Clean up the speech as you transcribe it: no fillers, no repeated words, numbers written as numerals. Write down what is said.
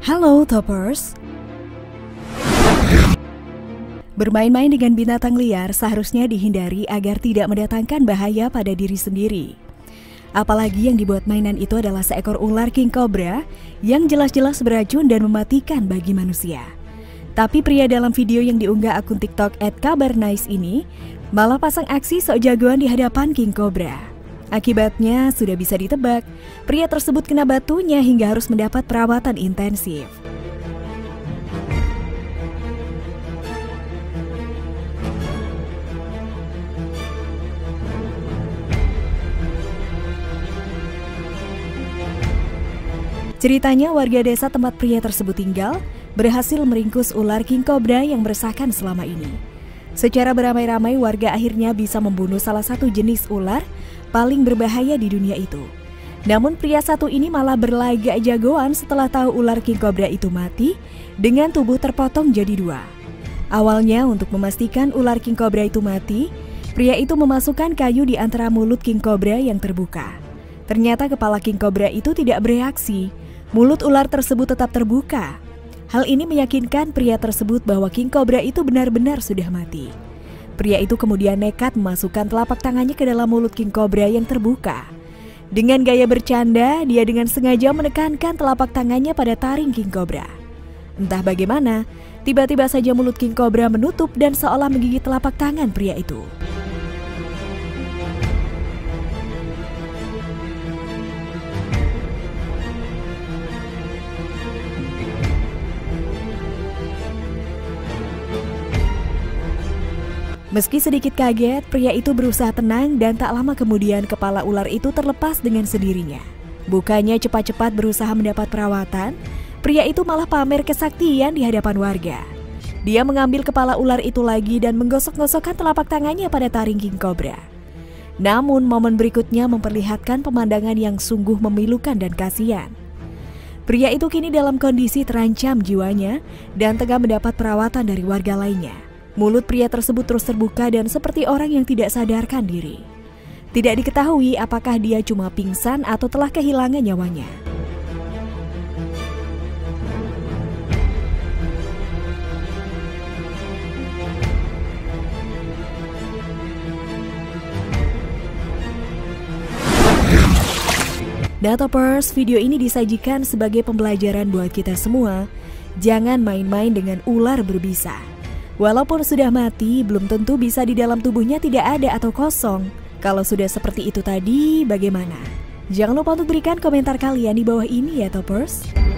Halo Toppers. Bermain-main dengan binatang liar seharusnya dihindari agar tidak mendatangkan bahaya pada diri sendiri. Apalagi yang dibuat mainan itu adalah seekor ular king cobra yang jelas-jelas beracun dan mematikan bagi manusia. Tapi pria dalam video yang diunggah akun TikTok @kabarnice ini malah pasang aksi sok jagoan di hadapan king cobra. Akibatnya sudah bisa ditebak, pria tersebut kena batunya hingga harus mendapat perawatan intensif. Ceritanya, warga desa tempat pria tersebut tinggal berhasil meringkus ular king cobra yang meresahkan selama ini. Secara beramai-ramai, warga akhirnya bisa membunuh salah satu jenis ular paling berbahaya di dunia itu. Namun pria satu ini malah berlagak jagoan setelah tahu ular king cobra itu mati dengan tubuh terpotong jadi dua. Awalnya, untuk memastikan ular king cobra itu mati, pria itu memasukkan kayu di antara mulut king cobra yang terbuka. Ternyata kepala king cobra itu tidak bereaksi. Mulut ular tersebut tetap terbuka. Hal ini meyakinkan pria tersebut bahwa king cobra itu benar-benar sudah mati. Pria itu kemudian nekat memasukkan telapak tangannya ke dalam mulut king cobra yang terbuka. Dengan gaya bercanda, dia dengan sengaja menekankan telapak tangannya pada taring king cobra. Entah bagaimana, tiba-tiba saja mulut king cobra menutup dan seolah menggigit telapak tangan pria itu. Meski sedikit kaget, pria itu berusaha tenang dan tak lama kemudian kepala ular itu terlepas dengan sendirinya. Bukannya cepat-cepat berusaha mendapat perawatan, pria itu malah pamer kesaktian di hadapan warga. Dia mengambil kepala ular itu lagi dan menggosok-gosokkan telapak tangannya pada taring king cobra. Namun momen berikutnya memperlihatkan pemandangan yang sungguh memilukan dan kasihan. Pria itu kini dalam kondisi terancam jiwanya dan tengah mendapat perawatan dari warga lainnya. Mulut pria tersebut terus terbuka dan seperti orang yang tidak sadarkan diri. Tidak diketahui apakah dia cuma pingsan atau telah kehilangan nyawanya. Nah Toppers, video ini disajikan sebagai pembelajaran buat kita semua. Jangan main-main dengan ular berbisa. Walaupun sudah mati, belum tentu bisa di dalam tubuhnya tidak ada atau kosong. Kalau sudah seperti itu tadi, bagaimana? Jangan lupa untuk berikan komentar kalian di bawah ini ya Toppers.